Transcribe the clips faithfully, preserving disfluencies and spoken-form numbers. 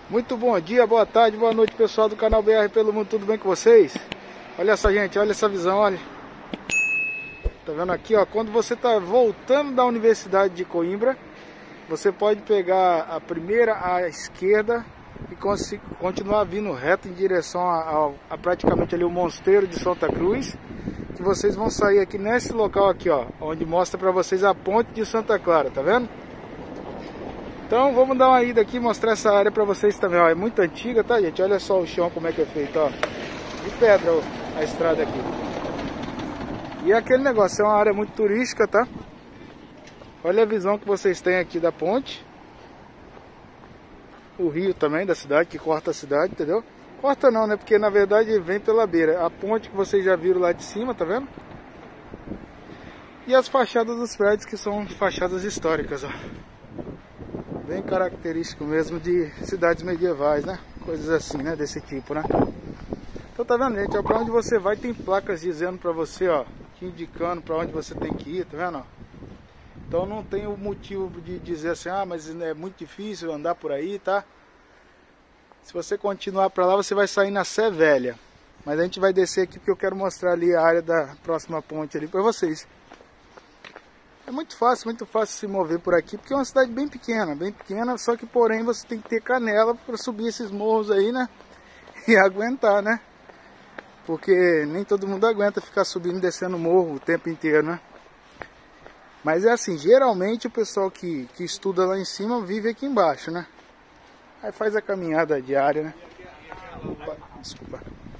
Muito bom dia, boa tarde, boa noite, pessoal do canal B R pelo Mundo, tudo bem com vocês? Olha só, gente, olha essa visão, olha. Tá vendo aqui, ó, quando você tá voltando da Universidade de Coimbra, você pode pegar a primeira à esquerda e continuar vindo reto em direção a, a, a praticamente ali o Mosteiro de Santa Cruz, que vocês vão sair aqui nesse local aqui, ó, onde mostra pra vocês a ponte de Santa Clara, tá vendo? Então vamos dar uma ida aqui e mostrar essa área pra vocês também, ó. É muito antiga, tá, gente? Olha só o chão como é que é feito, ó. De pedra, ó, a estrada aqui. E é aquele negócio, é uma área muito turística, tá? Olha a visão que vocês têm aqui da ponte. O rio também da cidade, que corta a cidade, entendeu? Corta não, né? Porque na verdade vem pela beira. A ponte que vocês já viram lá de cima, tá vendo? E as fachadas dos prédios, que são fachadas históricas, ó. Bem característico mesmo de cidades medievais, né? Coisas assim, né? Desse tipo, né? Então tá vendo, gente? Ó, pra onde você vai tem placas dizendo pra você, ó, te indicando pra onde você tem que ir, tá vendo? Ó? Então não tem o motivo de dizer assim, ah, mas é muito difícil andar por aí, tá? Se você continuar pra lá, você vai sair na Sé Velha. Mas a gente vai descer aqui porque eu quero mostrar ali a área da próxima ponte ali pra vocês. É muito fácil, muito fácil se mover por aqui, porque é uma cidade bem pequena, bem pequena, só que porém você tem que ter canela para subir esses morros aí, né? E aguentar, né? Porque nem todo mundo aguenta ficar subindo e descendo morro o tempo inteiro, né? Mas é assim, geralmente o pessoal que, que estuda lá em cima vive aqui embaixo, né? Aí faz a caminhada diária, né? Opa, desculpa.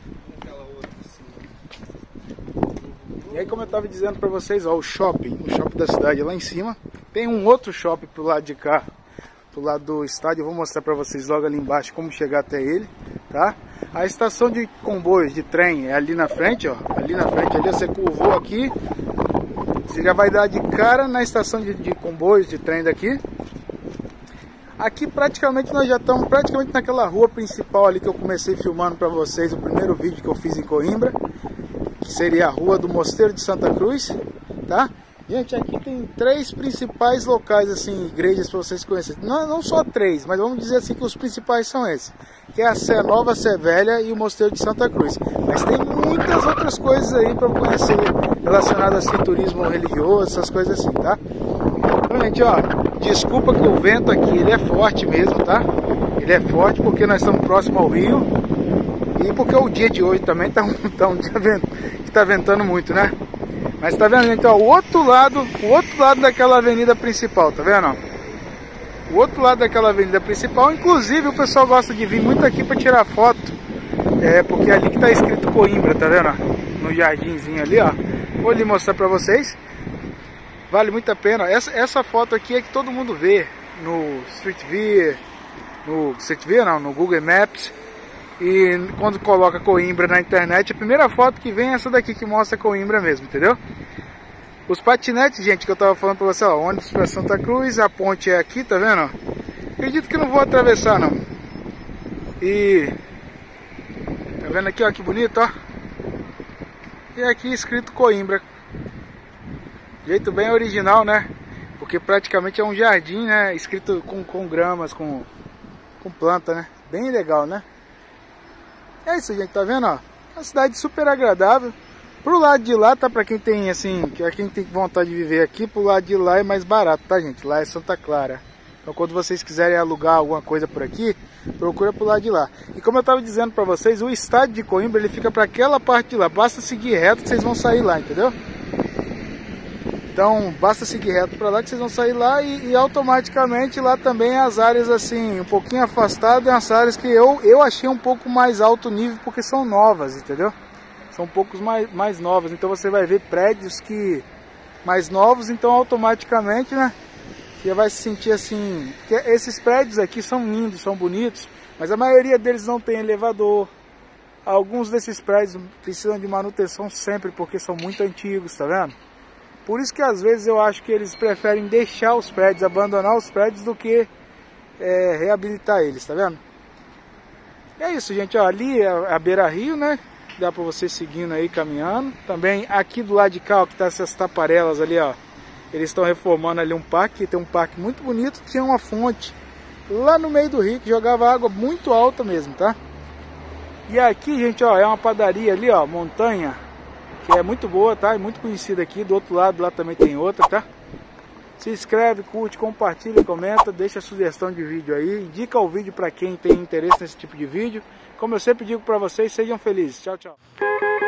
E aí, como eu estava dizendo para vocês, ó, o shopping, o shopping da cidade lá em cima. Tem um outro shopping pro lado de cá, pro lado do estádio. Eu vou mostrar para vocês logo ali embaixo como chegar até ele, tá? A estação de comboios, de trem, é ali na frente, ó. Ali na frente, ali você curvou aqui, você já vai dar de cara na estação de, de comboios, de trem daqui. Aqui praticamente nós já estamos praticamente naquela rua principal ali que eu comecei filmando para vocês o primeiro vídeo que eu fiz em Coimbra, que seria a rua do Mosteiro de Santa Cruz, tá? Gente, aqui tem três principais locais, assim, igrejas para vocês conhecerem. Não, não só três, mas vamos dizer assim que os principais são esses. Que é a Sé Nova, a Sé Velha e o Mosteiro de Santa Cruz. Mas tem muitas outras coisas aí para conhecer relacionadas assim, turismo religioso, essas coisas assim, tá? Então, gente, ó, desculpa que o vento aqui, ele é forte mesmo, tá? Ele é forte porque nós estamos próximo ao rio. E porque o dia de hoje também tá, tá um dia que tá ventando muito, né? Mas tá vendo, gente, ó, o outro lado, o outro lado daquela avenida principal, tá vendo, ó? O outro lado daquela avenida principal, inclusive o pessoal gosta de vir muito aqui para tirar foto, é, porque é ali que tá escrito Coimbra, tá vendo, ó? No jardinzinho ali, ó. Vou lhe mostrar pra vocês. Vale muito a pena. Essa, essa foto aqui é que todo mundo vê no Street View, no Street View não, no Google Maps. E quando coloca Coimbra na internet, a primeira foto que vem é essa daqui que mostra Coimbra mesmo, entendeu? Os patinetes, gente, que eu tava falando pra você, ó, ônibus pra Santa Cruz, a ponte é aqui, tá vendo? Acredito que não vou atravessar, não. E... tá vendo aqui, ó, que bonito, ó. E aqui escrito Coimbra. Jeito bem original, né? Porque praticamente é um jardim, né? Escrito com, com gramas, com, com planta, né? Bem legal, né? É isso, gente, tá vendo, ó? Uma cidade super agradável. Pro lado de lá, tá, pra quem tem, assim, pra quem tem vontade de viver aqui, pro lado de lá é mais barato, tá, gente? Lá é Santa Clara. Então, quando vocês quiserem alugar alguma coisa por aqui, procura pro lado de lá. E como eu tava dizendo pra vocês, o estádio de Coimbra, ele fica pra aquela parte de lá. Basta seguir reto que vocês vão sair lá, entendeu? Então, basta seguir reto pra lá que vocês vão sair lá e, e automaticamente lá também as áreas, assim, um pouquinho afastadas, as áreas que eu, eu achei um pouco mais alto nível porque são novas, entendeu? São um poucos mais, mais novas, então você vai ver prédios que mais novos, então automaticamente, né, você vai se sentir assim, que esses prédios aqui são lindos, são bonitos, mas a maioria deles não tem elevador. Alguns desses prédios precisam de manutenção sempre porque são muito antigos, tá vendo? Por isso que às vezes eu acho que eles preferem deixar os prédios, abandonar os prédios do que é, reabilitar eles, tá vendo? E é isso, gente, ó, ali é a beira-rio, né? Dá pra você seguindo aí, caminhando. Também aqui do lado de cá, ó, que tá essas taparelas ali, ó. Eles estão reformando ali um parque, tem um parque muito bonito, tinha uma fonte lá no meio do rio, que jogava água muito alta mesmo, tá? E aqui, gente, ó, é uma padaria ali, ó, Montanha, que é muito boa, tá? É muito conhecida aqui. Do outro lado lá também tem outra, tá? Se inscreve, curte, compartilha, comenta, deixa a sugestão de vídeo aí, indica o vídeo para quem tem interesse nesse tipo de vídeo. Como eu sempre digo para vocês, sejam felizes. Tchau, tchau.